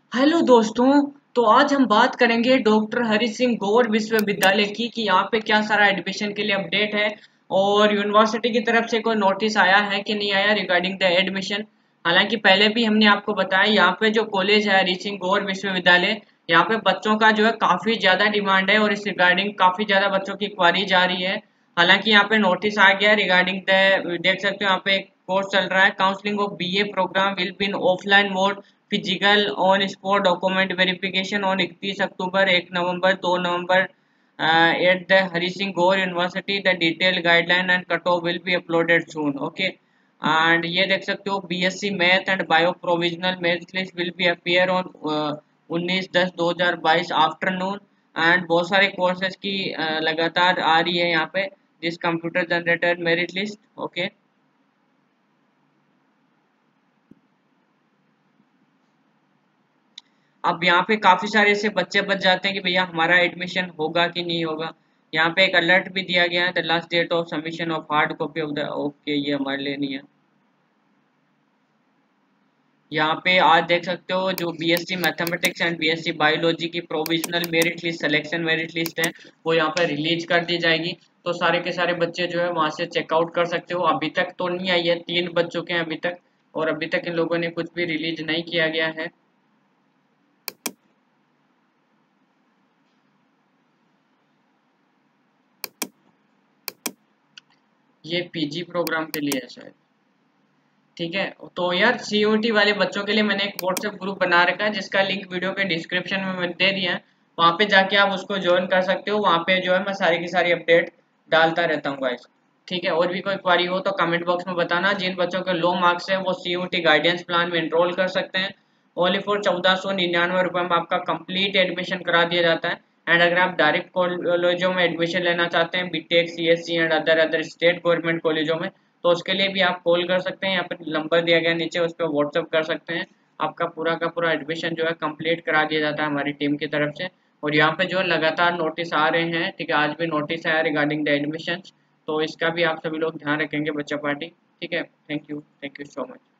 Hello दोस्तों। तो आज हम बात करेंगे डॉक्टर हरि सिंह गौर विश्वविद्यालय की कि यहाँ पे क्या सारा एडमिशन के लिए अपडेट है और यूनिवर्सिटी की तरफ से कोई नोटिस आया है कि नहीं आया रिगार्डिंग द एडमिशन। हालांकि पहले भी हमने आपको बताया यहाँ पे जो कॉलेज है हरि सिंह गौर विश्वविद्यालय, यहाँ पे बच्चों का जो है काफी ज्यादा डिमांड है और इस रिगार्डिंग काफी ज्यादा बच्चों की क्वारी जा रही है। हालांकि यहाँ पे नोटिस आ गया रिगार्डिंग द, देख सकते हो यहाँ पे एक कोर्स चल रहा है, counselling of BA programme will be in offline mode, physical on spot document verification on 31 October, 1 November, 2 November at the Hari Singh Gour University. The detail guideline and cut off will be uploaded soon. Okay, and ये देख सकते हो BSc math and bio provisional merit list will be appear on 19/10/2022 afternoon. And बहुत सारे courses की लगातार आ रही है यहाँ पे this computer generated merit list. Okay, अब यहाँ पे काफी सारे ऐसे बच्चे बच जाते हैं कि भैया हमारा एडमिशन होगा कि नहीं होगा। यहाँ पे एक अलर्ट भी दिया गया है, the last date of submission of hard copy of the, okay ये हमारे लिए नहीं है। यहाँ पे आज देख सकते हो जो BSc mathematics and BSc biology की provisional merit list, selection merit list है, वो यहाँ पे रिलीज कर दी जाएगी। तो सारे के सारे बच्चे जो है वहां से चेकआउट कर सकते हो। अभी तक तो नहीं आई है, 3 बज चुके हैं अभी तक, और अभी तक इन लोगों ने कुछ भी रिलीज नहीं किया गया है। ये पीजी प्रोग्राम के लिए है शायद। ठीक है, तो यार सीओटी वाले बच्चों के लिए मैंने एक व्हाट्सएप ग्रुप बना रखा है जिसका लिंक वीडियो के डिस्क्रिप्शन में मैंने दे दिया है। वहाँ पे जाके आप उसको ज्वाइन कर सकते हो। वहाँ पे जो है मैं सारी की सारी अपडेट डालता रहता हूँ गाइस। ठीक है, और भी कोई क्वारी हो तो कमेंट बॉक्स में बताना। जिन बच्चों के लो मार्क्स है वो सीयूटी गाइडेंस प्लान में एनरोल कर सकते हैं। ओनली फॉर 1499 रुपये में आपका कंप्लीट एडमिशन करा दिया जाता है। एंड अगर आप डायरेक्ट कॉलेजों में एडमिशन लेना चाहते हैं, BTech, CSC and other other state government कॉलेजों में, तो उसके लिए भी आप कॉल कर सकते हैं। यहाँ पर नंबर दिया गया नीचे, उस पर व्हाट्सअप कर सकते हैं। आपका पूरा का पूरा एडमिशन जो है कंप्लीट करा दिया जाता है हमारी टीम की तरफ से। और यहाँ पे जो है लगातार नोटिस आ रहे हैं। ठीक है, आज भी नोटिस आया रिगार्डिंग द एडमिशन, तो इसका भी आप सभी लोग ध्यान रखेंगे बच्चा पार्टी। ठीक है, थैंक यू सो मच।